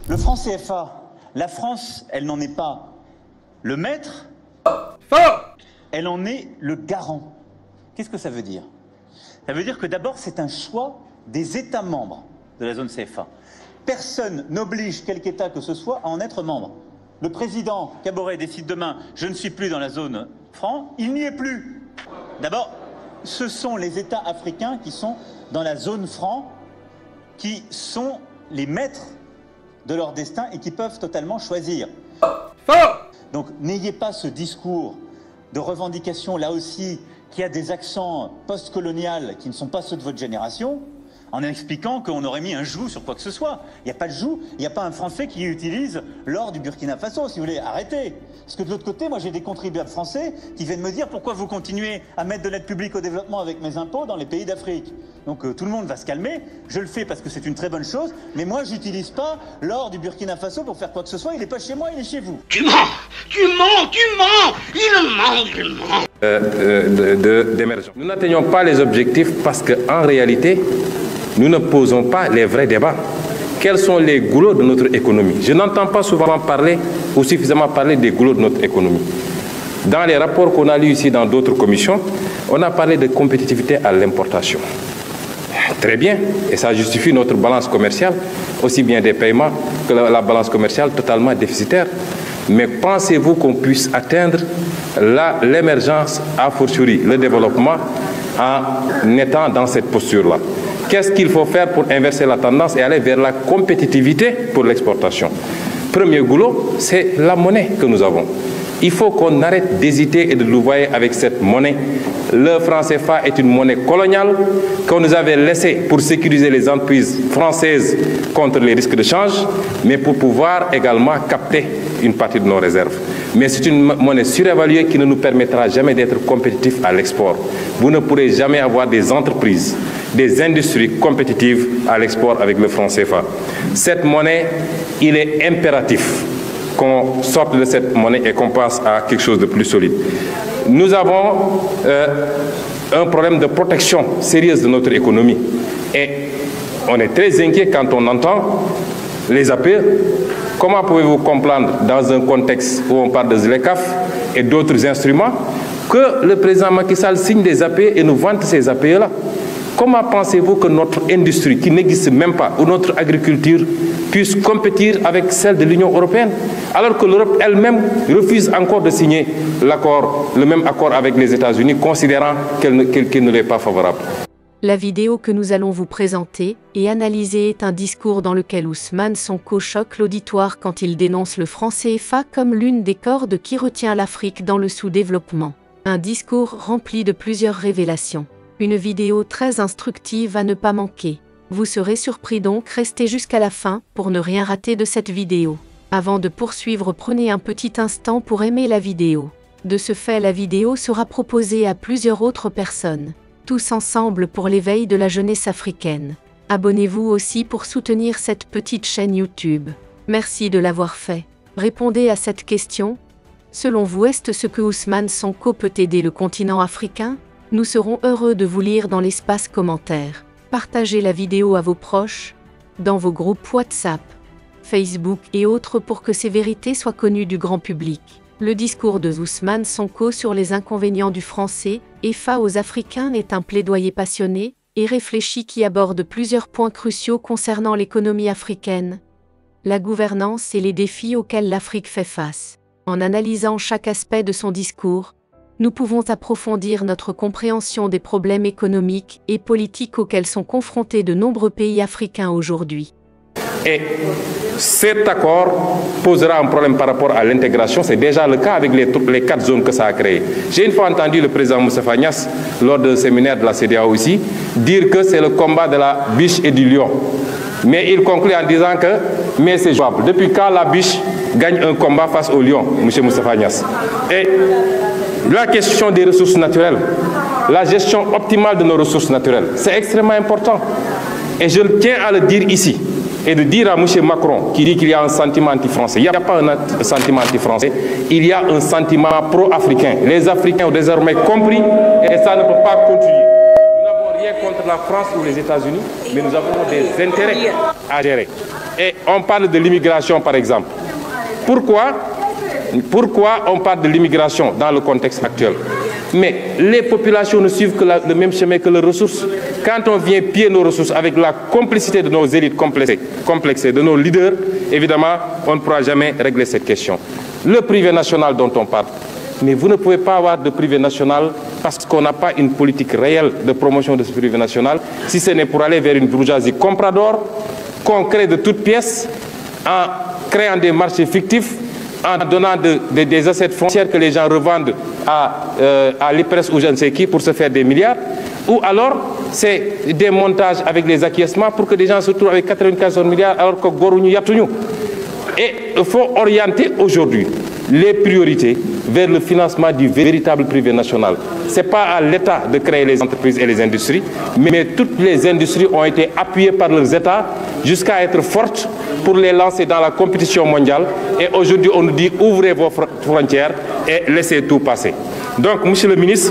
Le franc CFA, la France, elle n'en est pas le maître, elle en est le garant. Qu'est-ce que ça veut dire? Ça veut dire que d'abord, c'est un choix des États membres de la zone CFA. Personne n'oblige quelque État que ce soit à en être membre. Le président Kaboré décide demain, je ne suis plus dans la zone franc, il n'y est plus. D'abord, ce sont les États africains qui sont dans la zone franc, qui sont les maîtres de leur destin et qui peuvent totalement choisir. Donc n'ayez pas ce discours de revendication, là aussi, qui a des accents post-coloniaux qui ne sont pas ceux de votre génération, en expliquant qu'on aurait mis un joug sur quoi que ce soit. Il n'y a pas de joug, il n'y a pas un Français qui utilise l'or du Burkina Faso, si vous voulez. Arrêtez. Parce que de l'autre côté, moi j'ai des contribuables français qui viennent me dire pourquoi vous continuez à mettre de l'aide publique au développement avec mes impôts dans les pays d'Afrique. Donc tout le monde va se calmer. Je le fais parce que c'est une très bonne chose, mais moi j'utilise pas l'or du Burkina Faso pour faire quoi que ce soit. Il n'est pas chez moi, il est chez vous. Tu mens, tu mens, tu mens. Il ment. D'émergence. Nous n'atteignons pas les objectifs parce qu'en réalité, nous ne posons pas les vrais débats. Quels sont les goulots de notre économie? Je n'entends pas souvent parler ou suffisamment parler des goulots de notre économie. Dans les rapports qu'on a lus ici dans d'autres commissions, on a parlé de compétitivité à l'importation. Très bien, et ça justifie notre balance commerciale, aussi bien des paiements que la balance commerciale totalement déficitaire. Mais pensez-vous qu'on puisse atteindre l'émergence, a fortiori le développement, en étant dans cette posture-là? Qu'est-ce qu'il faut faire pour inverser la tendance et aller vers la compétitivité pour l'exportation? Premier goulot, c'est la monnaie que nous avons. Il faut qu'on arrête d'hésiter et de louvoyer avec cette monnaie. Le franc CFA est une monnaie coloniale qu'on nous avait laissée pour sécuriser les entreprises françaises contre les risques de change, mais pour pouvoir également capter une partie de nos réserves. Mais c'est une monnaie surévaluée qui ne nous permettra jamais d'être compétitifs à l'export. Vous ne pourrez jamais avoir des entreprises, des industries compétitives à l'export avec le franc CFA. Cette monnaie, il est impératif qu'on sorte de cette monnaie et qu'on passe à quelque chose de plus solide. Nous avons un problème de protection sérieuse de notre économie. Et on est très inquiet quand on entend les APE. Comment pouvez-vous comprendre, dans un contexte où on parle de ZLECAf et d'autres instruments, que le président Macky Sall signe des APE et nous vante ces APE-là? Comment pensez-vous que notre industrie, qui n'existe même pas, ou notre agriculture, puisse compétir avec celle de l'Union européenne, alors que l'Europe elle-même refuse encore de signer le même accord avec les États-Unis, considérant qu'elle ne l'est pas favorable? La vidéo que nous allons vous présenter et analyser est un discours dans lequel Ousmane Sonko choque l'auditoire quand il dénonce le franc CFA comme l'une des cordes qui retient l'Afrique dans le sous-développement. Un discours rempli de plusieurs révélations. Une vidéo très instructive à ne pas manquer. Vous serez surpris, donc restez jusqu'à la fin pour ne rien rater de cette vidéo. Avant de poursuivre, prenez un petit instant pour aimer la vidéo. De ce fait, la vidéo sera proposée à plusieurs autres personnes. Tous ensemble pour l'éveil de la jeunesse africaine. Abonnez-vous aussi pour soutenir cette petite chaîne YouTube. Merci de l'avoir fait. Répondez à cette question. Selon vous, est-ce ce que Ousmane Sonko peut aider le continent africain? Nous serons heureux de vous lire dans l'espace commentaire. Partagez la vidéo à vos proches, dans vos groupes WhatsApp, Facebook et autres pour que ces vérités soient connues du grand public. Le discours de Ousmane Sonko sur les inconvénients du franc CFA aux Africains est un plaidoyer passionné et réfléchi qui aborde plusieurs points cruciaux concernant l'économie africaine, la gouvernance et les défis auxquels l'Afrique fait face. En analysant chaque aspect de son discours, nous pouvons approfondir notre compréhension des problèmes économiques et politiques auxquels sont confrontés de nombreux pays africains aujourd'hui. Et cet accord posera un problème par rapport à l'intégration. C'est déjà le cas avec les 4 zones que ça a créées. J'ai une fois entendu le président Moustapha Niasse, lors d'un séminaire de la CEDEAO aussi, dire que c'est le combat de la biche et du lion. Mais il conclut en disant que mais c'est jouable. Depuis quand la biche gagne un combat face au lion, M. Moustapha Niasse? Et la question des ressources naturelles, la gestion optimale de nos ressources naturelles, c'est extrêmement important. Et je tiens à le dire ici, et de dire à M. Macron, qui dit qu'il y a un sentiment anti-français. Il n'y a pas un sentiment anti-français, il y a un sentiment pro-africain. Les Africains ont désormais compris, et ça ne peut pas continuer. Nous n'avons rien contre la France ou les États-Unis, mais nous avons des intérêts à gérer. Et on parle de l'immigration, par exemple. Pourquoi on parle de l'immigration dans le contexte actuel? Mais les populations ne suivent que le même chemin que les ressources. Quand on vient piller nos ressources avec la complicité de nos élites complexées, de nos leaders, évidemment, on ne pourra jamais régler cette question. Le privé national dont on parle. Mais vous ne pouvez pas avoir de privé national parce qu'on n'a pas une politique réelle de promotion de ce privé national, si ce n'est pour aller vers une bourgeoisie comprador, qu'on crée de toutes pièces, en créant des marchés fictifs, en donnant des assets foncières que les gens revendent à l'IPRES ou je ne sais qui pour se faire des milliards, ou alors c'est des montages avec des acquiescements pour que des gens se retrouvent avec 94 milliards alors que goruñu yattuñu. Et il faut orienter aujourd'hui les priorités vers le financement du véritable privé national. Ce n'est pas à l'État de créer les entreprises et les industries, mais toutes les industries ont été appuyées par leurs États jusqu'à être fortes pour les lancer dans la compétition mondiale. Et aujourd'hui, on nous dit ouvrez vos frontières et laissez tout passer. Donc, Monsieur le ministre,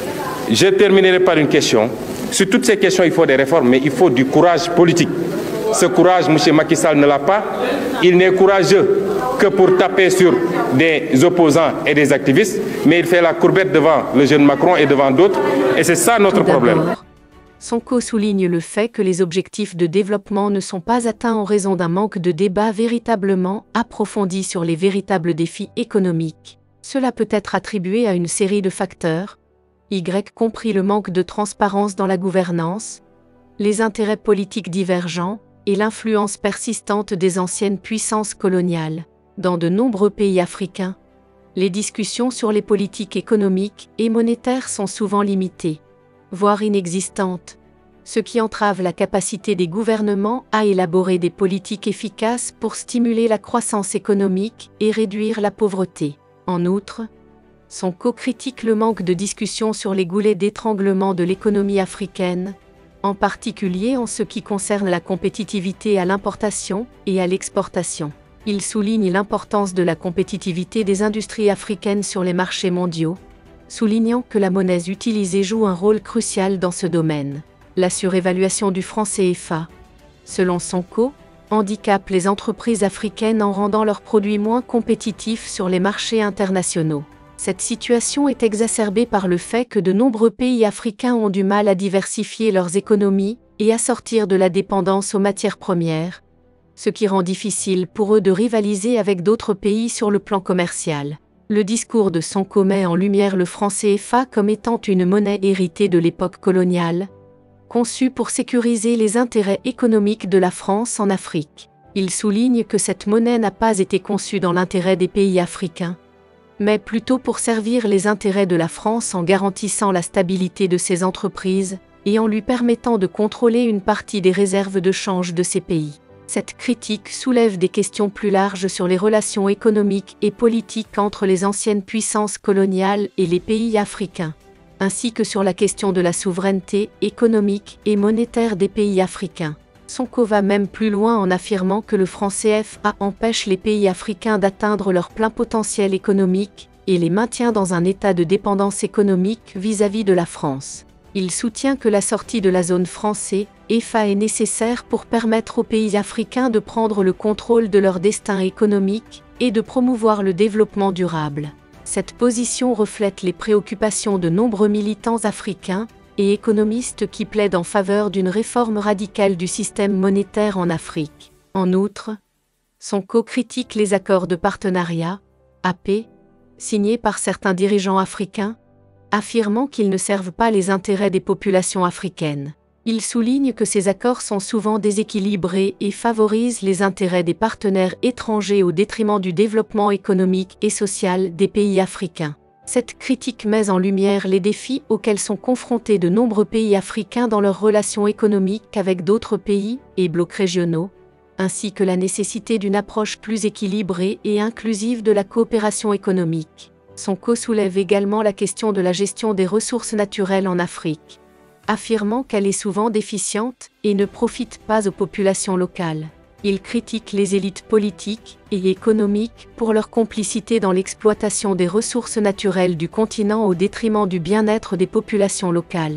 je terminerai par une question. Sur toutes ces questions, il faut des réformes, mais il faut du courage politique. Ce courage, M. Macky Sall ne l'a pas. Il n'est courageux que pour taper sur des opposants et des activistes, mais il fait la courbette devant le jeune Macron et devant d'autres. Et c'est ça notre problème. Sonko souligne le fait que les objectifs de développement ne sont pas atteints en raison d'un manque de débat véritablement approfondi sur les véritables défis économiques. Cela peut être attribué à une série de facteurs, y compris le manque de transparence dans la gouvernance, les intérêts politiques divergents et l'influence persistante des anciennes puissances coloniales. Dans de nombreux pays africains, les discussions sur les politiques économiques et monétaires sont souvent limitées, voire inexistantes, ce qui entrave la capacité des gouvernements à élaborer des politiques efficaces pour stimuler la croissance économique et réduire la pauvreté. En outre, Sonko critique le manque de discussion sur les goulets d'étranglement de l'économie africaine, en particulier en ce qui concerne la compétitivité à l'importation et à l'exportation. Il souligne l'importance de la compétitivité des industries africaines sur les marchés mondiaux, soulignant que la monnaie utilisée joue un rôle crucial dans ce domaine. La surévaluation du franc CFA, selon Sonko, handicape les entreprises africaines en rendant leurs produits moins compétitifs sur les marchés internationaux. Cette situation est exacerbée par le fait que de nombreux pays africains ont du mal à diversifier leurs économies et à sortir de la dépendance aux matières premières, ce qui rend difficile pour eux de rivaliser avec d'autres pays sur le plan commercial. Le discours de Sonko met en lumière le franc CFA comme étant une monnaie héritée de l'époque coloniale, conçue pour sécuriser les intérêts économiques de la France en Afrique. Il souligne que cette monnaie n'a pas été conçue dans l'intérêt des pays africains, mais plutôt pour servir les intérêts de la France en garantissant la stabilité de ses entreprises et en lui permettant de contrôler une partie des réserves de change de ces pays. Cette critique soulève des questions plus larges sur les relations économiques et politiques entre les anciennes puissances coloniales et les pays africains, ainsi que sur la question de la souveraineté économique et monétaire des pays africains. Sonko va même plus loin en affirmant que le franc CFA empêche les pays africains d'atteindre leur plein potentiel économique et les maintient dans un état de dépendance économique vis-à-vis de la France. Il soutient que la sortie de la zone franc CFA est nécessaire pour permettre aux pays africains de prendre le contrôle de leur destin économique et de promouvoir le développement durable. Cette position reflète les préoccupations de nombreux militants africains et économistes qui plaident en faveur d'une réforme radicale du système monétaire en Afrique. En outre, Sonko critique les accords de partenariat, AP, signés par certains dirigeants africains, affirmant qu'ils ne servent pas les intérêts des populations africaines. Il souligne que ces accords sont souvent déséquilibrés et favorisent les intérêts des partenaires étrangers au détriment du développement économique et social des pays africains. Cette critique met en lumière les défis auxquels sont confrontés de nombreux pays africains dans leurs relations économiques avec d'autres pays et blocs régionaux, ainsi que la nécessité d'une approche plus équilibrée et inclusive de la coopération économique. Sonko soulève également la question de la gestion des ressources naturelles en Afrique, affirmant qu'elle est souvent déficiente et ne profite pas aux populations locales. Il critique les élites politiques et économiques pour leur complicité dans l'exploitation des ressources naturelles du continent au détriment du bien-être des populations locales.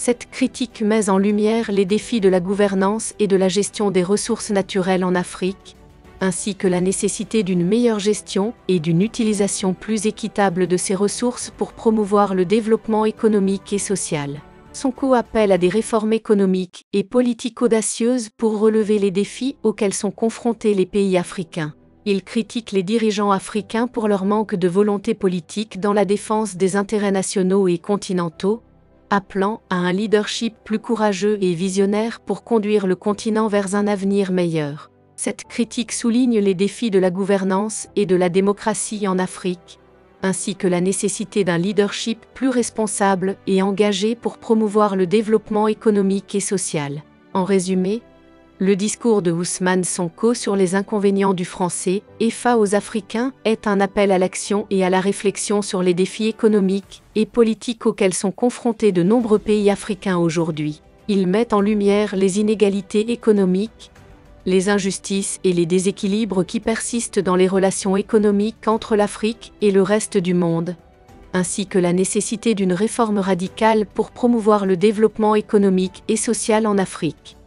Cette critique met en lumière les défis de la gouvernance et de la gestion des ressources naturelles en Afrique, ainsi que la nécessité d'une meilleure gestion et d'une utilisation plus équitable de ces ressources pour promouvoir le développement économique et social. Sonko appelle à des réformes économiques et politiques audacieuses pour relever les défis auxquels sont confrontés les pays africains. Il critique les dirigeants africains pour leur manque de volonté politique dans la défense des intérêts nationaux et continentaux, appelant à un leadership plus courageux et visionnaire pour conduire le continent vers un avenir meilleur. Cette critique souligne les défis de la gouvernance et de la démocratie en Afrique, ainsi que la nécessité d'un leadership plus responsable et engagé pour promouvoir le développement économique et social. En résumé, le discours de Ousmane Sonko sur les inconvénients du franc CFA aux Africains est un appel à l'action et à la réflexion sur les défis économiques et politiques auxquels sont confrontés de nombreux pays africains aujourd'hui. Il met en lumière les inégalités économiques, les injustices et les déséquilibres qui persistent dans les relations économiques entre l'Afrique et le reste du monde, ainsi que la nécessité d'une réforme radicale pour promouvoir le développement économique et social en Afrique.